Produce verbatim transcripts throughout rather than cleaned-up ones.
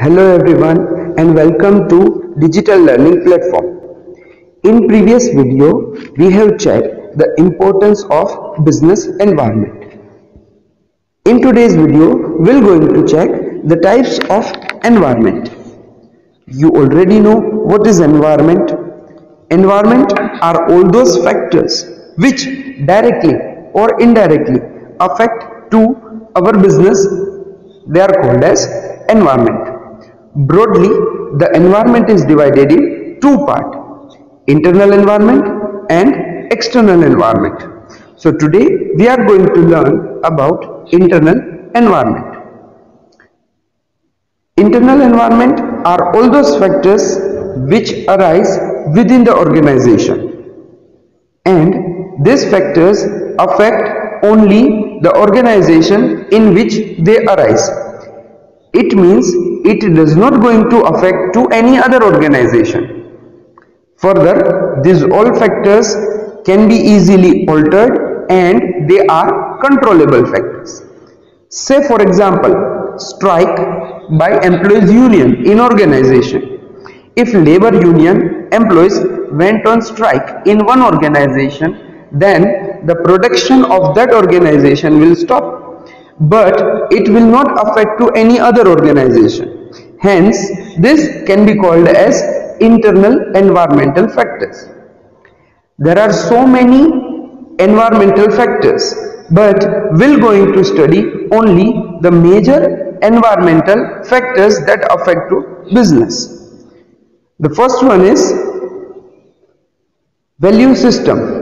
Hello everyone and welcome to Digital Learning Platform. In previous video, we have checked the importance of business environment. In today's video, we're going to check the types of environment. You already know what is environment. Environment are all those factors which directly or indirectly affect to our business. They are called as environment. Broadly, the environment is divided in two parts: internal environment and external environment. So today we are going to learn about internal environment. Internal environment are all those factors which arise within the organization, and these factors affect only the organization in which they arise. It means it does not going to affect to any other organization. Further, these all factors can be easily altered and they are controllable factors. Say for example, strike by employees union in organization. If labor union employees went on strike in one organization, then the production of that organization will stop, but it will not affect to any other organization. Hence, this can be called as internal environmental factors. There are so many environmental factors, but we're going to study only the major environmental factors that affect to business. The first one is value system.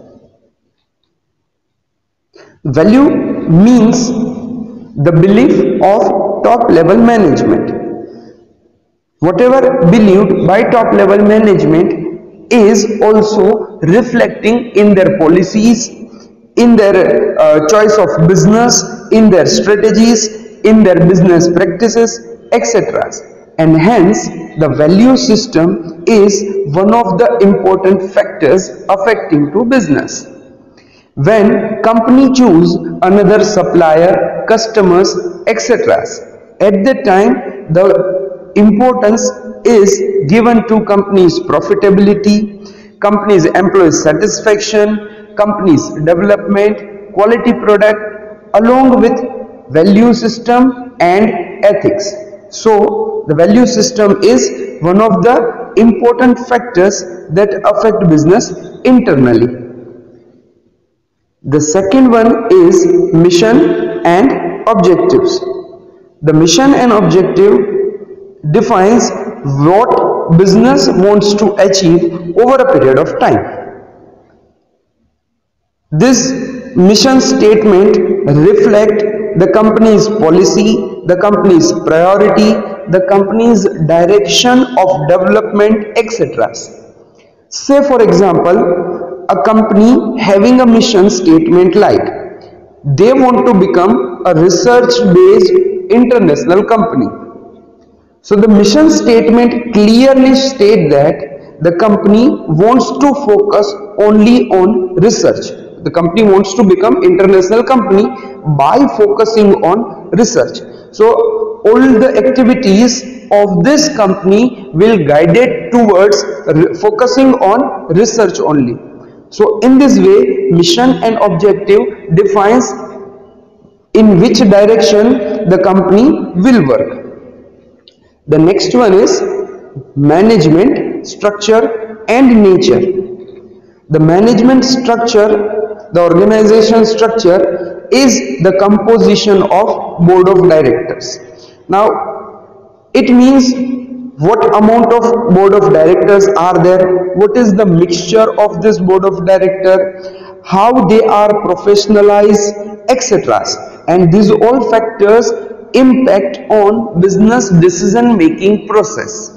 Value means the belief of top level management. Whatever believed by top level management is also reflecting in their policies, in their uh, choice of business, in their strategies, in their business practices, et cetera. And hence the value system is one of the important factors affecting to business. When company choose another supplier, customers, et cetera, at that time the importance is given to company's profitability, company's employee satisfaction, company's development, quality product, along with value system and ethics. So the value system is one of the important factors that affect business internally. The second one is mission and objectives. The mission and objective defines what business wants to achieve over a period of time. This mission statement reflects the company's policy, the company's priority, the company's direction of development, et cetera. Say for example, a company having a mission statement like they want to become a research-based international company. So the mission statement clearly states that the company wants to focus only on research. The company wants to become international company by focusing on research. So all the activities of this company will guide it towards focusing on research only. So in this way, mission and objective defines in which direction the company will work. The next one is management structure and nature. The management structure, the organization structure is the composition of board of directors. Now, it means what amount of board of directors are there, what is the mixture of this board of director, how they are professionalized, et cetera. And these all factors impact on business decision making process.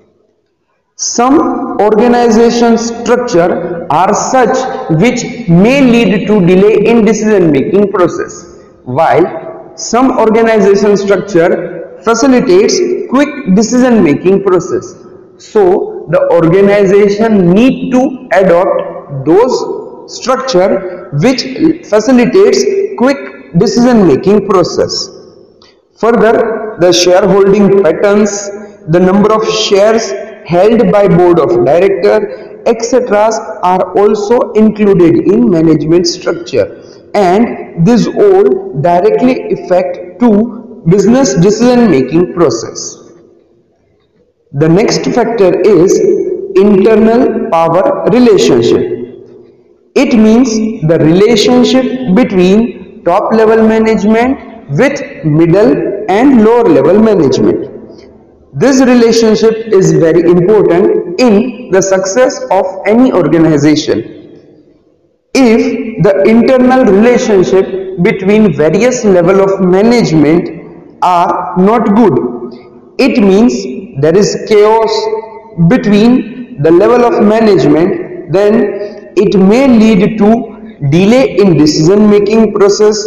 Some organization structure are such which may lead to delay in decision making process, while some organization structure facilitates quick decision making process. So the organization need to adopt those structure which facilitates quick decision making process. Further, the shareholding patterns, the number of shares held by board of director, et cetera are also included in management structure, and this all directly affect to business decision making process. The next factor is internal power relationship. It means the relationship between top level management with middle and lower level management. This relationship is very important in the success of any organization. If the internal relationship between various level of management are not good, it means there is chaos between the level of management, then it may lead to delay in decision making process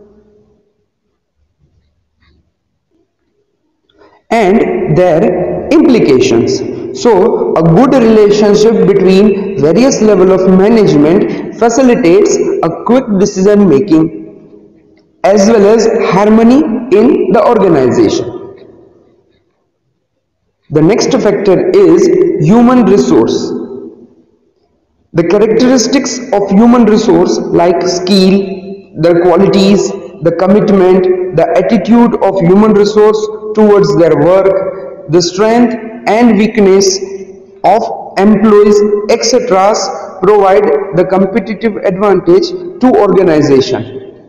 and their implications. So a good relationship between various level of management facilitates a quick decision making as well as harmony in the organization. The next factor is human resource. The characteristics of human resource like skill, the qualities, the commitment, the attitude of human resource towards their work, the strength and weakness of employees, et cetera provide the competitive advantage to organization.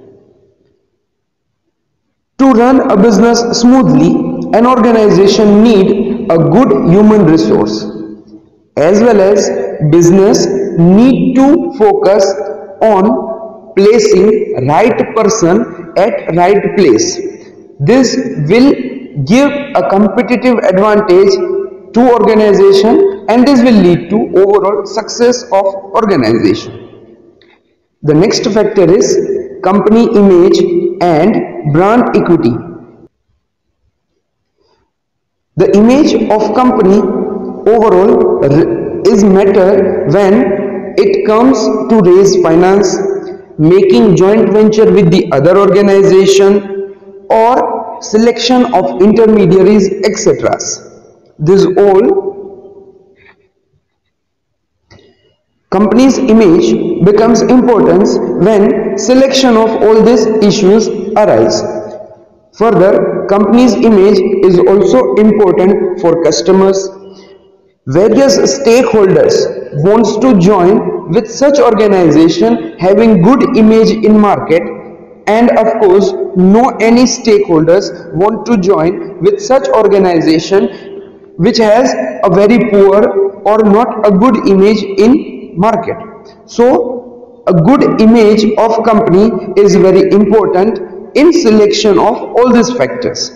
To run a business smoothly, an organization need a good human resource, as well as business need to focus on placing right person at right place. This will give a competitive advantage to organization, and this will lead to overall success of organization. The next factor is company image and brand equity. The image of company overall is matter when it comes to raise finance, making joint venture with the other organization, or selection of intermediaries, et cetera. This all company's image becomes important when selection of all these issues arise. Further, company's image is also important for customers. Various stakeholders wants to join with such organization having good image in market, and of course no any stakeholders want to join with such organization which has a very poor or not a good image in market. So a good image of company is very important in selection of all these factors.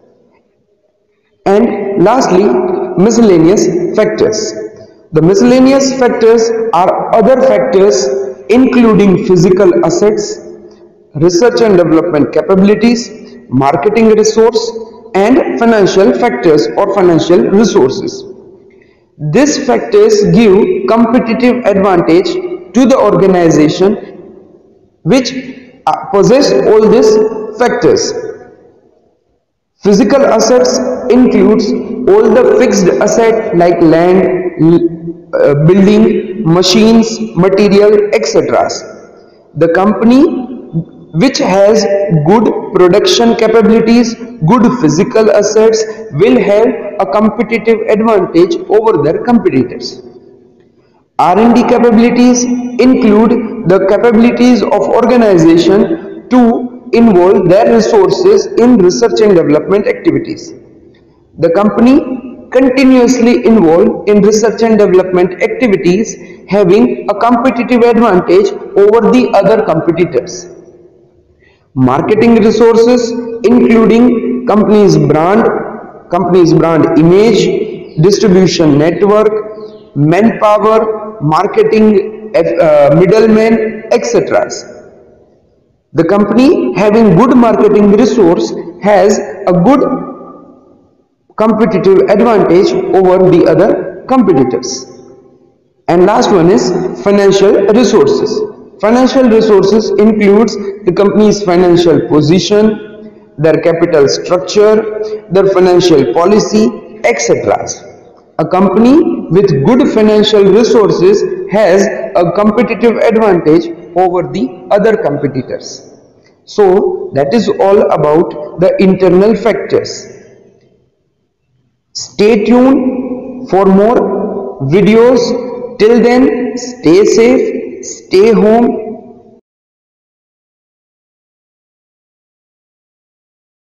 And lastly, miscellaneous factors. The miscellaneous factors are other factors including physical assets, research and development capabilities, marketing resource, and financial factors or financial resources. These factors give competitive advantage to the organization which possess all these factors. Physical assets includes all the fixed asset like land, uh, building, machines, material, et cetera. The company which has good production capabilities, good physical assets will have a competitive advantage over their competitors. R and D capabilities include the capabilities of organization to involve their resources in research and development activities. The company continuously involved in research and development activities having a competitive advantage over the other competitors. Marketing resources including company's brand, company's brand image, distribution network, manpower, marketing uh, middlemen, et cetera. The company having good marketing resource has a good competitive advantage over the other competitors. And last one is financial resources. Financial resources includes the company's financial position, their capital structure, their financial policy, et cetera. A company with good financial resources has a competitive advantage over the other competitors. So that is all about the internal factors. Stay tuned for more videos. Till then, stay safe, stay home,